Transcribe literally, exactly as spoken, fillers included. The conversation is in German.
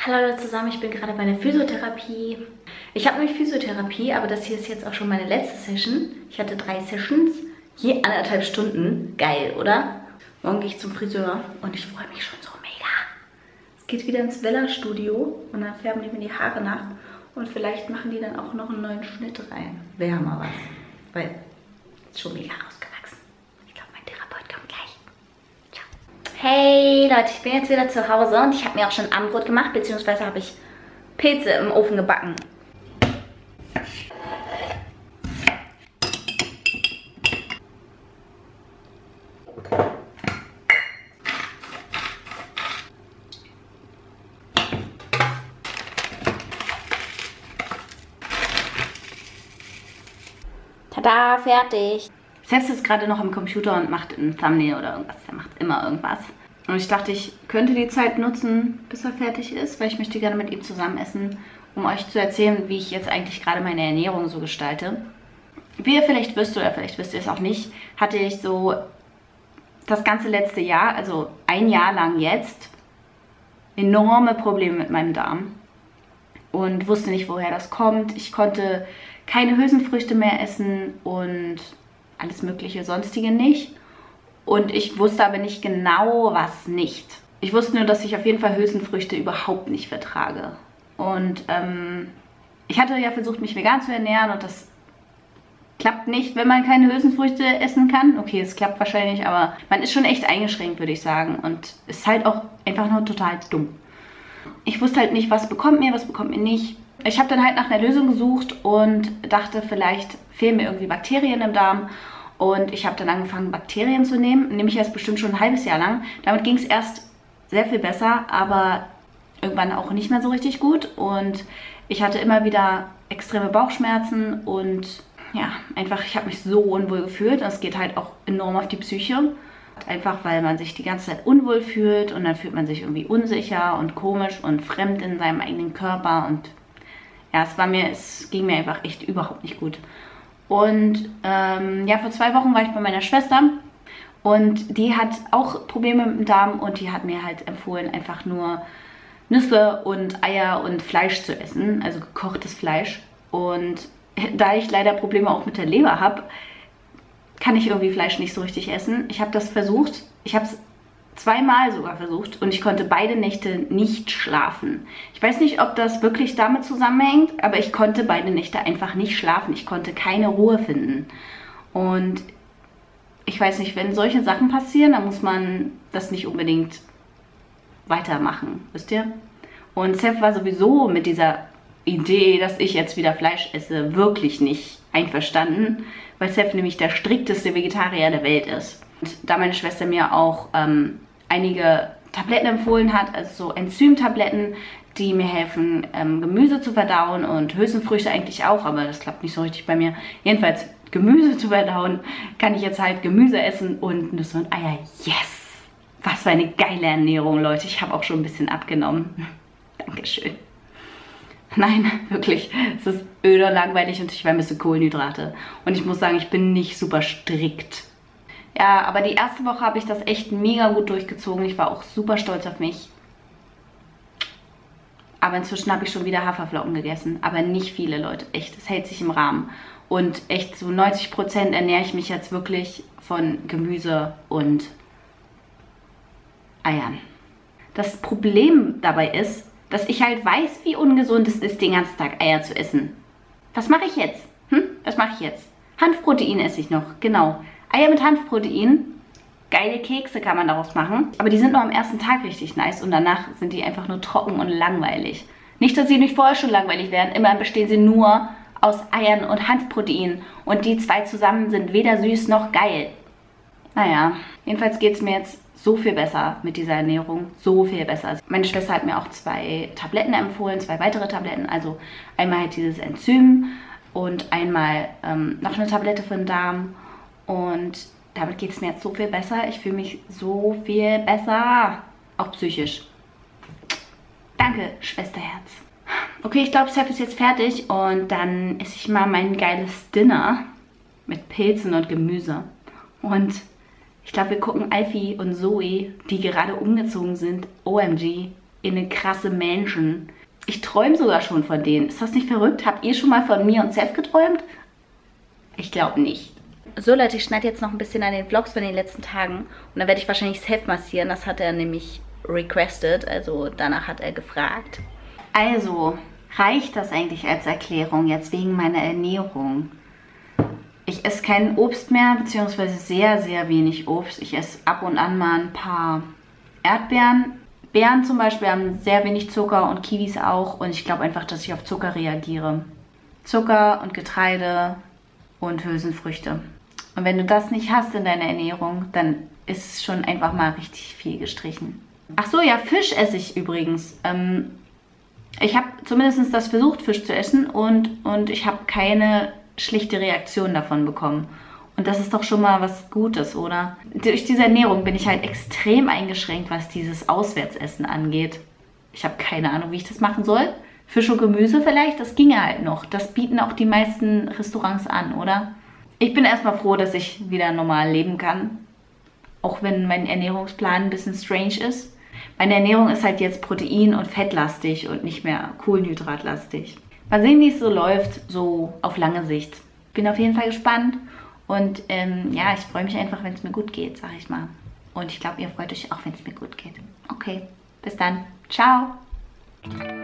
Hallo Leute zusammen, ich bin gerade bei der Physiotherapie. Ich habe nämlich Physiotherapie, aber das hier ist jetzt auch schon meine letzte Session. Ich hatte drei Sessions, je anderthalb Stunden. Geil, oder? Morgen gehe ich zum Friseur und ich freue mich schon so mega. Es geht wieder ins Vella-Studio und dann färben die mir die Haare nach. Und vielleicht machen die dann auch noch einen neuen Schnitt rein. Wäre mal was. Weil es ist schon mega rausgewachsen. Ich glaube, mein Therapeut kommt gleich. Ciao. Hey Leute, ich bin jetzt wieder zu Hause und ich habe mir auch schon Abendbrot gemacht, beziehungsweise habe ich Pilze im Ofen gebacken. Tada, fertig. Seth ist gerade noch am Computer und macht ein Thumbnail oder irgendwas. Er macht immer irgendwas. Und ich dachte, ich könnte die Zeit nutzen, bis er fertig ist, weil ich möchte gerne mit ihm zusammen essen, um euch zu erzählen, wie ich jetzt eigentlich gerade meine Ernährung so gestalte. Wie ihr vielleicht wisst oder vielleicht wisst ihr es auch nicht, hatte ich so das ganze letzte Jahr, also ein Jahr lang jetzt, enorme Probleme mit meinem Darm. Und wusste nicht, woher das kommt. Ich konnte keine Hülsenfrüchte mehr essen und alles mögliche sonstige nicht. Und ich wusste aber nicht genau, was nicht. Ich wusste nur, dass ich auf jeden Fall Hülsenfrüchte überhaupt nicht vertrage. Und ähm, ich hatte ja versucht, mich vegan zu ernähren und das klappt nicht, wenn man keine Hülsenfrüchte essen kann. Okay, es klappt wahrscheinlich, aber man ist schon echt eingeschränkt, würde ich sagen. Und ist halt auch einfach nur total dumm. Ich wusste halt nicht, was bekommt mir, was bekommt mir nicht. Ich habe dann halt nach einer Lösung gesucht und dachte, vielleicht fehlen mir irgendwie Bakterien im Darm. Und ich habe dann angefangen, Bakterien zu nehmen. Nehme ich erst bestimmt schon ein halbes Jahr lang. Damit ging es erst sehr viel besser, aber irgendwann auch nicht mehr so richtig gut. Und ich hatte immer wieder extreme Bauchschmerzen und ja, einfach, ich habe mich so unwohl gefühlt. Und es geht halt auch enorm auf die Psyche. Einfach, weil man sich die ganze Zeit unwohl fühlt und dann fühlt man sich irgendwie unsicher und komisch und fremd in seinem eigenen Körper. Und ja, es war mir, es ging mir einfach echt überhaupt nicht gut. Und ähm, ja, vor zwei Wochen war ich bei meiner Schwester und die hat auch Probleme mit dem Darm und die hat mir halt empfohlen, einfach nur Nüsse und Eier und Fleisch zu essen, also gekochtes Fleisch. Und da ich leider Probleme auch mit der Leber habe, kann ich irgendwie Fleisch nicht so richtig essen. Ich habe das versucht, ich habe es zweimal sogar versucht und ich konnte beide Nächte nicht schlafen. Ich weiß nicht, ob das wirklich damit zusammenhängt, aber ich konnte beide Nächte einfach nicht schlafen. Ich konnte keine Ruhe finden. Und ich weiß nicht, wenn solche Sachen passieren, dann muss man das nicht unbedingt weitermachen, wisst ihr? Und Seth war sowieso mit dieser Idee, dass ich jetzt wieder Fleisch esse, wirklich nicht einverstanden, weil Seth nämlich der strikteste Vegetarier der Welt ist. Und da meine Schwester mir auch ähm, einige Tabletten empfohlen hat, also so Enzymtabletten, die mir helfen, ähm, Gemüse zu verdauen und Hülsenfrüchte eigentlich auch, aber das klappt nicht so richtig bei mir. Jedenfalls Gemüse zu verdauen, kann ich jetzt halt Gemüse essen und Nüsse und Eier. Yes! Was für eine geile Ernährung, Leute. Ich habe auch schon ein bisschen abgenommen. Dankeschön. Nein, wirklich, es ist öde und langweilig und ich vermisse Kohlenhydrate. Und ich muss sagen, ich bin nicht super strikt. Ja, aber die erste Woche habe ich das echt mega gut durchgezogen. Ich war auch super stolz auf mich. Aber inzwischen habe ich schon wieder Haferflocken gegessen. Aber nicht viele, Leute. Echt, es hält sich im Rahmen. Und echt so neunzig Prozent ernähre ich mich jetzt wirklich von Gemüse und Eiern. Das Problem dabei ist, dass ich halt weiß, wie ungesund es ist, den ganzen Tag Eier zu essen. Was mache ich jetzt? Hm? Was mache ich jetzt? Hanfprotein esse ich noch, genau. Eier mit Hanfprotein. Geile Kekse kann man daraus machen. Aber die sind nur am ersten Tag richtig nice und danach sind die einfach nur trocken und langweilig. Nicht, dass sie nicht vorher schon langweilig wären. Immerhin bestehen sie nur aus Eiern und Hanfprotein. Und die zwei zusammen sind weder süß noch geil. Naja, jedenfalls geht es mir jetzt so viel besser mit dieser Ernährung, so viel besser. Meine Schwester hat mir auch zwei Tabletten empfohlen, zwei weitere Tabletten. Also einmal halt dieses Enzym und einmal ähm, noch eine Tablette für den Darm. Und damit geht es mir jetzt so viel besser. Ich fühle mich so viel besser, auch psychisch. Danke, Schwesterherz. Okay, ich glaube, Seth ist jetzt fertig und dann esse ich mal mein geiles Dinner mit Pilzen und Gemüse. Und ich glaube, wir gucken Alfie und Zoe, die gerade umgezogen sind, O M G, in eine krasse Mansion. Ich träume sogar schon von denen. Ist das nicht verrückt? Habt ihr schon mal von mir und Seth geträumt? Ich glaube nicht. So Leute, ich schneide jetzt noch ein bisschen an den Vlogs von den letzten Tagen. Und dann werde ich wahrscheinlich Seth massieren. Das hat er nämlich requested. Also danach hat er gefragt. Also, reicht das eigentlich als Erklärung jetzt wegen meiner Ernährung? Ich esse kein Obst mehr, beziehungsweise sehr, sehr wenig Obst. Ich esse ab und an mal ein paar Erdbeeren. Beeren zum Beispiel haben sehr wenig Zucker und Kiwis auch. Und ich glaube einfach, dass ich auf Zucker reagiere. Zucker und Getreide und Hülsenfrüchte. Und wenn du das nicht hast in deiner Ernährung, dann ist es schon einfach mal richtig viel gestrichen. Ach so, ja, Fisch esse ich übrigens. Ähm, ich habe zumindest das versucht, Fisch zu essen. Und, und ich habe keine schlichte Reaktion davon bekommen. Und das ist doch schon mal was Gutes, oder? Durch diese Ernährung bin ich halt extrem eingeschränkt, was dieses Auswärtsessen angeht. Ich habe keine Ahnung, wie ich das machen soll. Fisch und Gemüse vielleicht, das ginge halt noch. Das bieten auch die meisten Restaurants an, oder? Ich bin erstmal froh, dass ich wieder normal leben kann. Auch wenn mein Ernährungsplan ein bisschen strange ist. Meine Ernährung ist halt jetzt protein- und fettlastig und nicht mehr kohlenhydratlastig. Mal sehen, wie es so läuft, so auf lange Sicht. Bin auf jeden Fall gespannt. Und ähm, ja, ich freue mich einfach, wenn es mir gut geht, sag ich mal. Und ich glaube, ihr freut euch auch, wenn es mir gut geht. Okay, bis dann. Ciao.